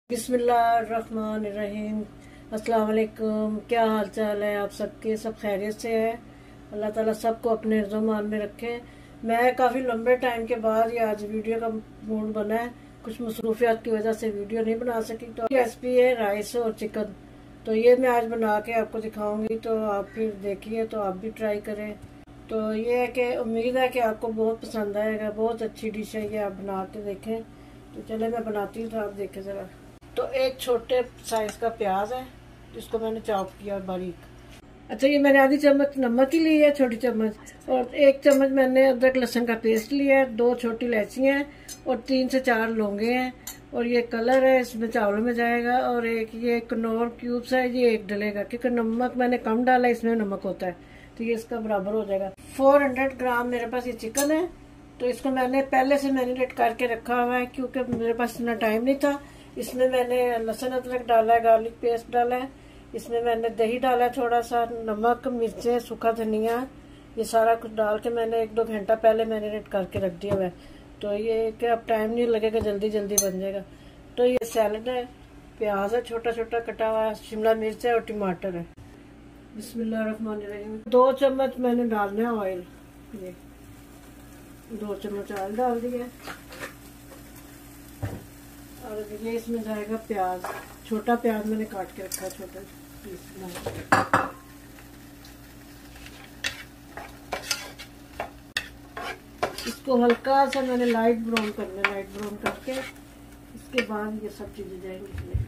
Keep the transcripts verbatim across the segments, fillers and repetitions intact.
बिस्मिल्लाहिर्रहमानिर्रहीम। अस्सलाम वालेकुम। क्या हाल चाल है आप सबके? सब खैरियत से है? अल्लाह ताला सबको अपने ज़ुमान में रखे। मैं काफ़ी लंबे टाइम के बाद ये आज वीडियो का मूड बना है, कुछ मसरूफियात की वजह से वीडियो नहीं बना सकी। तो रेसिपी है राइस और चिकन, तो ये मैं आज बना के आपको दिखाऊंगी, तो आप फिर देखिए, तो आप भी ट्राई करें। तो ये है कि उम्मीद है कि आपको बहुत पसंद आएगा। बहुत अच्छी डिश है ये, आप बना के देखें। तो चले मैं बनाती हूँ, तो आप देखें ज़रा। तो एक छोटे साइज का प्याज है जिसको मैंने चॉप किया बारीक। अच्छा, ये मैंने आधी चम्मच नमक ही ली है, छोटी चम्मच, और एक चम्मच मैंने अदरक लहसुन का पेस्ट लिया है, दो छोटी इलायचियाँ हैं और तीन से चार लौंगे हैं, और ये कलर है इसमें चावलों में जाएगा, और एक ये कनौर क्यूब्स है, ये एक डलेगा क्योंकि नमक मैंने कम डाला, इसमें नमक होता है, तो ये इसका बराबर हो जाएगा। फोर हंड्रेड ग्राम मेरे पास ये चिकन है, तो इसको मैंने पहले से मैरिनेट करके रखा हुआ है क्योंकि मेरे पास इतना टाइम नहीं था। इसमें मैंने लहसुन अदरक डाला है, गार्लिक पेस्ट डाला है, इसमें मैंने दही डाला है, थोड़ा सा नमक, मिर्चें, सूखा धनिया, ये सारा कुछ डाल के मैंने एक दो घंटा पहले मैरिनेट करके रख दिया हुआ है। तो ये कि अब टाइम नहीं लगेगा, जल्दी जल्दी बन जाएगा। तो ये सैलड है, प्याज है छोटा छोटा कटा हुआ, शिमला मिर्च है और टमाटर है। बिस्मिल्लाहिर्रहमानिर्रहीम। दो चम्मच मैंने डालना है ऑयल, ये दो चम्मच ऑयल डाल दिया, और ये इसमें जाएगा प्याज, छोटा प्याज मैंने काट के रखा है, छोटा पीस बना। इसको हल्का सा मैंने लाइट ब्राउन करना है, लाइट ब्राउन करके इसके बाद ये सब चीजें जाएंगी इसमें।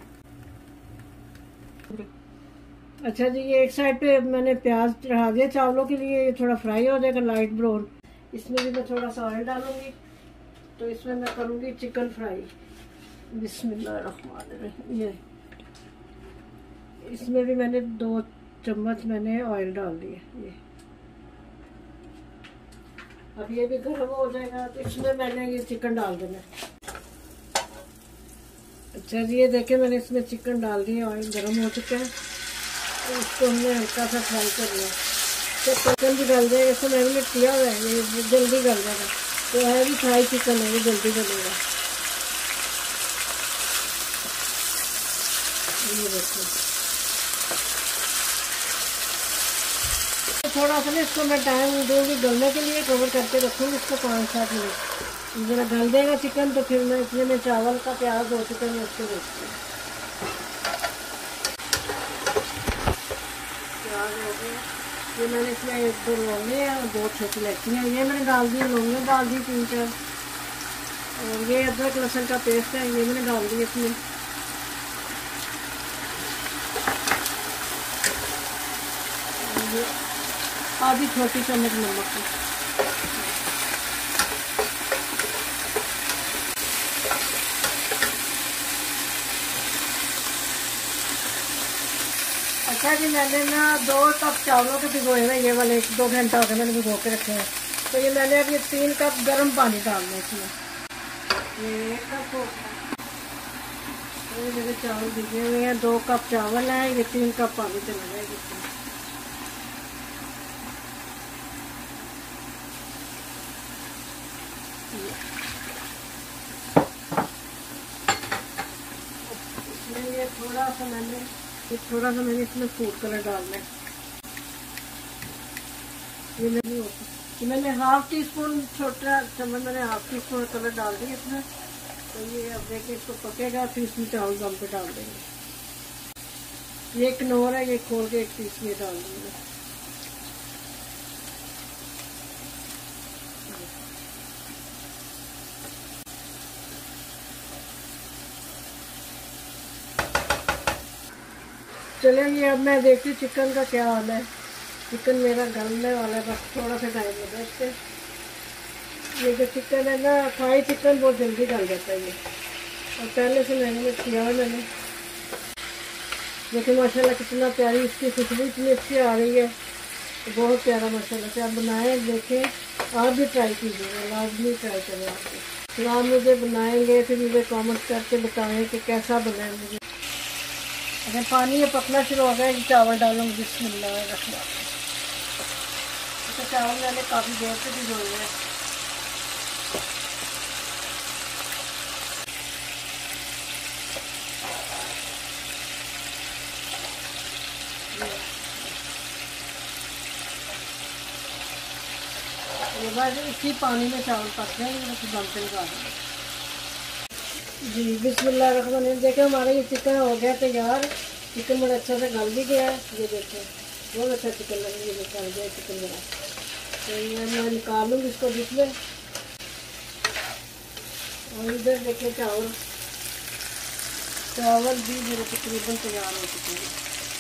अच्छा जी, ये एक साइड पे मैंने प्याज चढ़ा दिया चावलों के लिए, ये थोड़ा फ्राई हो जाएगा लाइट ब्राउन। इसमें भी मैं थोड़ा सा ऑयल डालूंगी, तो इसमें मैं करूंगी चिकन फ्राई। बिस्मिल्लाहिर्रहमानिर्रहीम। ये इसमें भी मैंने दो चम्मच मैंने ऑयल डाल दिए। ये अब ये भी गर्म हो जाएगा, तो इसमें मैंने ये चिकन डाल देना। अच्छा जी, ये देखें मैंने इसमें चिकन डाल दिया, ऑयल गर्म हो चुका है, तो इसको हमने हल्का सा फ्राई कर लिया। तो चिकन भी डाल जाएगा, इसको मैरिनेट किया हुआ है, ये जल्दी गल जाएगा। तो है भी फ्राई चिकन है, ये जल्दी गलेगा। ये देखो, तो थोड़ा सा ना इसको मैं टाइम दूंगी गलने के लिए, कवर करके रखूंगी इसको पाँच सात मिनट। जरा गल देगा चिकन, तो फिर मैं इसमें मैं चावल का प्याज हो चुका है उसको देखती हूँ। प्याज हो गया, ये मैंने इसमें एक दो लौंगे हैं और दो छोटी इलायचियाँ ये मैंने डाल दी, लौंगे डाल दी तीन चार, और ये अदरक लहसुन का पेस्ट है, ये मैंने डाल दी इसमें। आधी छोटी चम्मच नमक की। अच्छा जी, मैंने ना दो कप चावलों के भिगोए हुए, ये वाले एक दो घंटा हो गया मैंने भिगो के रखे हैं। तो ये मैंने अब ये तीन कप गर्म पानी डालना है इसमें। ये एक कप हो गया, ये मेरे चावल भिगे हुए हैं, दो कप चावल है, ये तीन कप पानी चला जाएगा इसमें। इसमें ये थोड़ा सा मैंने ये थोड़ा सा मैंने इसमें फूड कलर डालना है। ये नहीं होता, ये मैंने हाफ टी स्पून, छोटा चम्मच मैंने हाफ टी स्पून कलर डाल दिया इसमें। तो ये अब देखिए इसको पकेगा, फिर इसमें चावल दम पे डाल देंगे। ये कनौर है, ये खोल के एक पीस में डाल देंगे। चलिए, अब मैं देखती हूँ चिकन का क्या हाल है। चिकन मेरा गलने वाला है, बस थोड़ा सा टाइम लगा इससे। ये जो चिकन है ना, फ्राई चिकन बहुत जल्दी गल जाता है ये, और पहले से मैंने किया है मैंने। देखिए माशाल्लाह कितना प्यारी इसकी खुशबू इतनी अच्छी आ रही है, तो बहुत प्यारा माशाल्लाह से। आप बनाएं, देखें, आप भी ट्राई कीजिएगा, लाजमी ट्राई करें। आप आप मुझे बनाएंगे, फिर मुझे कमेंट करके बताएं कि कैसा बना है मुझे। अगर पानी ये पकना शुरू हो गया, चावल डालूंगी। बिस्मिल्लाह। तो चावल मैंने काफ़ी देर से भिगोए हैं। बाद इसी पानी में चावल पक जाएंगे तो दम पे लगा देंगे। जी बिस्मिल्लाहिर्रहमानिर्रहीम। देखें हमारा ये चिकन हो गया तैयार। चिकन बड़ा अच्छा से गल भी गया है। ये देखें बहुत अच्छा चिकन लगे, ये गल गया चिकन बना। तो ये मैं निकाल लूँगी इसको डिश में। और इधर देखें चावल चावल भी मेरे तकरीबन तैयार हो चुके हैं।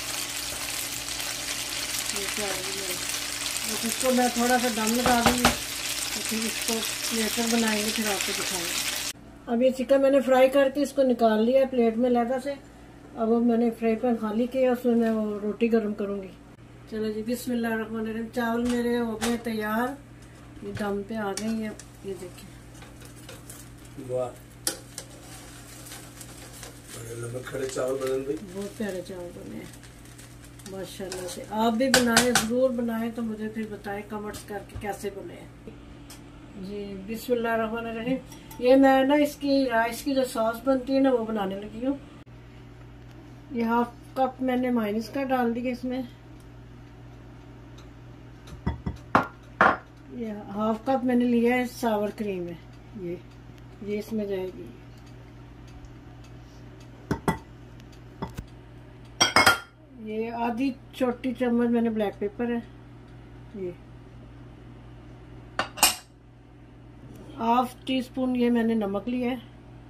इसको मैं थोड़ा सा दम लगा दूँगी तो फिर इसको प्लेटर बनाएंगे, फिर आपको दिखाएंगे। अब ये चिकन मैंने फ्राई करके इसको निकाल लिया प्लेट में लहदा से। अब वो मैंने फ्राई पैन खाली किया, उसमें मैं वो रोटी गर्म करूँगी। चलो जी बिस्मिल्लाहिर्रहमानिर्रहीम। चावल मेरे हो गए तैयार, ये दम पे आ गए हैं। ये देखिए खड़े चावल बने, बहुत प्यारे चावल बने हैं माशाल्लाह से। आप भी बनाएं, ज़रूर बनाएं तो मुझे फिर बताएं कमेंट्स करके कैसे बने हैं। जी बिस्मिल्लाहिर्रहमानिर्रहीम। ये मैं ना इसकी राइस की जो सॉस बनती है ना वो बनाने लगी हूँ। ये हाफ कप मैंने माइनस का डाल दिया इसमें। ये हाफ कप मैंने लिया है सावर क्रीम है, ये ये इसमें जाएगी। ये आधी छोटी चम्मच मैंने ब्लैक पेपर है। ये हाफ टी स्पून ये मैंने नमक लिया है।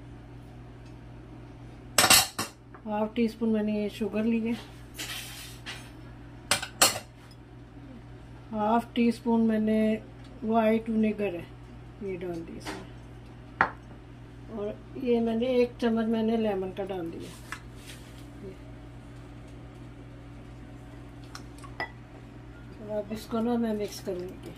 हाफ टी स्पून मैंने ये शुगर ली है। हाफ टी स्पून मैंने वाइट विनेगर है, ये डाल दी इसमें। और ये मैंने एक चम्मच मैंने लेमन का डाल दिया। तो अब इसको ना मैं मिक्स करूँगी।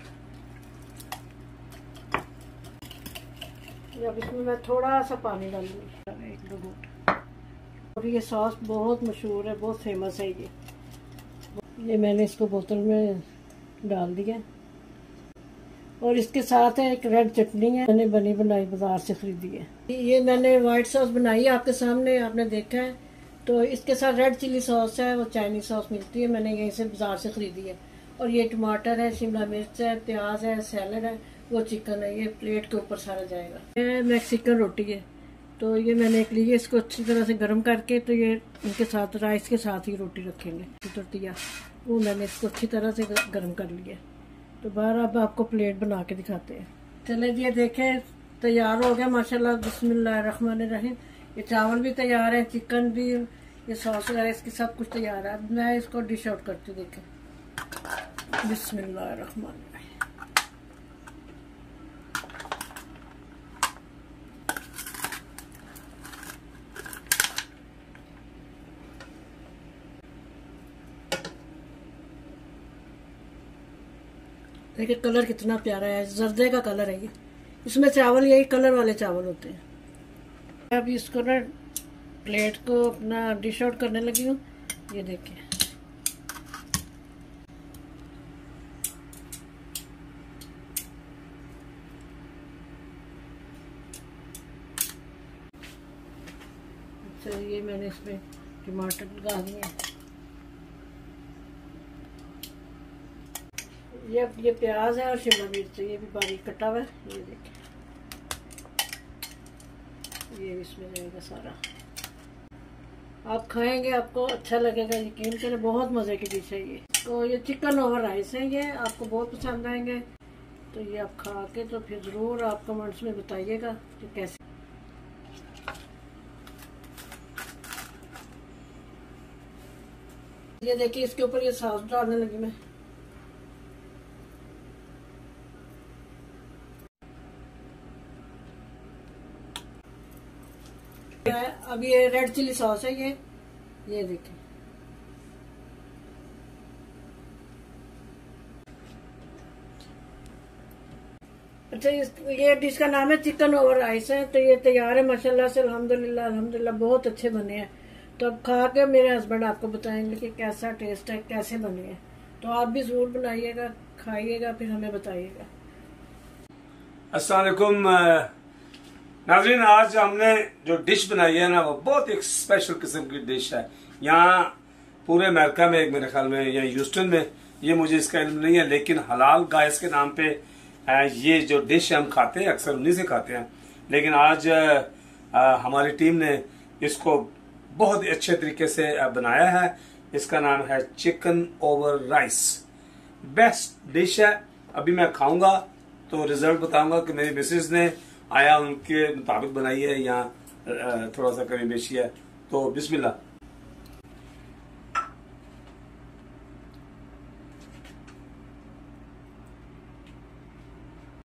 अब इसमें मैं थोड़ा सा पानी डालूंगी, एक दो घूंट। और ये सॉस बहुत मशहूर है, बहुत फेमस है ये ये मैंने इसको बोतल में डाल दिया। और इसके साथ है एक रेड चटनी है, मैंने बनी बनाई बाजार से खरीदी है। ये मैंने वाइट सॉस बनाई है आपके सामने, आपने देखा है। तो इसके साथ रेड चिली सॉस है, वो चाइनीज सॉस मिलती है, मैंने यहीं से बाजार से खरीदी है। और ये टमाटर है, शिमला मिर्च है, प्याज है, सैलड है, वो चिकन है। ये प्लेट के ऊपर सारा जाएगा। ये मैक्सिकन रोटी है, तो ये मैंने एक ली है। इसको अच्छी तरह से गर्म करके तो ये इनके साथ राइस के साथ ही रोटी रखेंगे। tortilla वो मैंने इसको अच्छी तरह से गर्म कर लिया। तो बाहर अब आपको प्लेट बना के दिखाते हैं। चले जी देखें तैयार हो गया माशाल्लाह। बिस्मिल्लाहिर्रहमानिर्रहीम। ये चावल भी तैयार है, चिकन भी, ये सॉस वगैरह इसकी सब कुछ तैयार है। अब मैं इसको डिश आउट करती हूँ। देखें बिस्मिल्लाहिर्रहमानिर्रहीम। देखिए कलर कितना प्यारा है, जर्दे का कलर है ये। इसमें चावल यही कलर वाले चावल होते हैं। अब इसको ना प्लेट को अपना डिश आउट करने लगी हूँ। ये देखिए अच्छा, ये मैंने इसमें टमाटर लगा दिए। ये ये प्याज है और शिमला मिर्च, ये भी बारीक कटा हुआ है। ये देखिए ये इसमें जाएगा सारा। आप खाएंगे आपको अच्छा लगेगा, यकीन करें बहुत मज़े की डिश है ये। तो ये चिकन ओवर राइस है, ये आपको बहुत पसंद आएंगे। तो ये आप खा के तो फिर ज़रूर आप कमेंट्स में बताइएगा कि कैसे। ये देखिए इसके ऊपर ये सॉस डालने लगी मैं। अब ये रेड चिली सॉस है, ये ये देखिए अच्छा। ये डिश का नाम है चिकन ओवर राइस है। तो ये तैयार है माशाल्लाह से, अल्हम्दुलिल्लाह अल्हम्दुलिल्लाह बहुत अच्छे बने हैं। तो अब खा के मेरे हस्बैंड आपको बताएंगे कि कैसा टेस्ट है, कैसे बने हैं। तो आप भी जरूर बनाइएगा, खाइएगा, फिर हमें बताइएगा। अस्सलाम वालेकुम नाज़रीन, आज हमने जो डिश बनाई है ना वो बहुत एक स्पेशल किस्म की डिश है। यहाँ पूरे अमेरिका में, एक मेरे ख्याल में या ह्यूस्टन में, ये मुझे इसका इल्म नहीं है, लेकिन हलाल गाइस के नाम पे ये जो डिश हम खाते हैं अक्सर उन्हीं से खाते हैं, लेकिन आज आ, हमारी टीम ने इसको बहुत ही अच्छे तरीके से बनाया है। इसका नाम है chicken over rice. Best dish है। अभी मैं खाऊंगा तो रिजल्ट बताऊंगा कि मेरी मिसेज ने आया उनके मुताबिक बनाई है या थोड़ा सा कमी बेशी है। तो बिस्मिल्लाह।